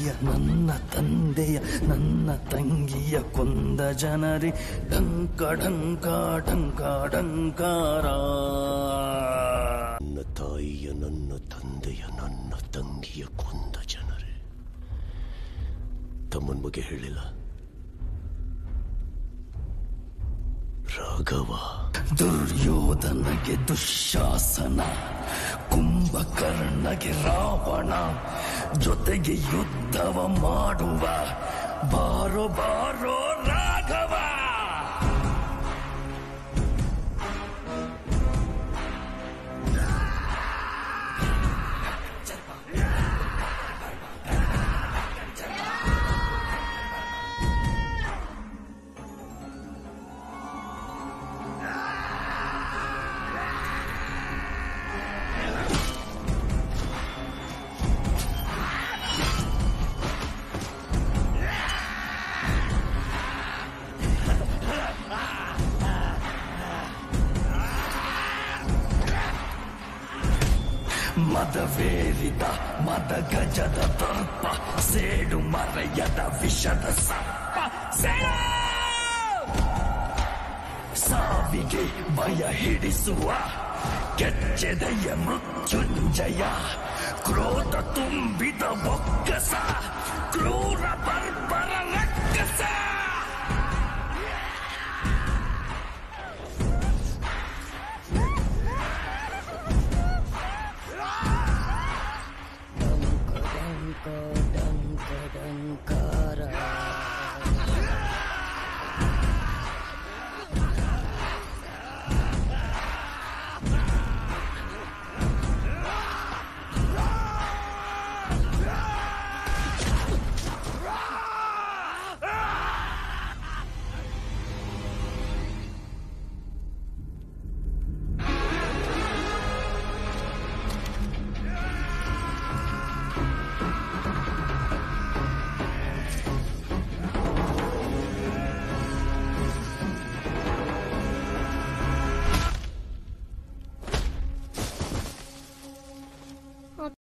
ನನ್ನ ತಂದೆಯ ನನ್ನ ತಂಗಿಯ ಕೊಂದ ಜನರೇ ಡಂಕ ಡಂಕ ಡಂಕ ಡಂಕಾರ. ನನ್ನ ತಾಯಿಯ ನನ್ನ ತಂದೆಯ ನನ್ನ ತಂಗಿಯ ಕೊಂದ ಜನರೇ ತಮ್ಮನ ಬಗ್ಗೆ ಹೇಳಿಲ್ಲ. ರಾಘವ. ದುರ್ಯೋಧನಗೆ ದುಶ್ಯಾಸನ, ಕುಂಭಕರ್ಣಗೆ ರಾವಣ, ಜೊತೆಗೆ ಯುದ್ಧವ ಮಾಡುವ ಬಾರೋ ಬಾರೋ ರಾಘವ. ಮದವೇರಿದ ಮದ ಗಜದ ದರ್ಪ, ಸೇಡು ಮರೆಯದ ವಿಷದ ಸರ್ಪ, ಸಾವಿಗೆ ಭಯ ಹಿಡಿಸುವ ಕೆಚ್ಚೆದೆಯ ಮೃತ್ಯುಂಜಯ, ಕ್ರೋಧ ತುಂಬಿದ ಬೊಕ್ಕಸ, ಕ್ರೂರ ಬರ್ಬರ ರಕ್ಕಸ. ಡಂಕ ಡಂಕ ಡಂಕಾರ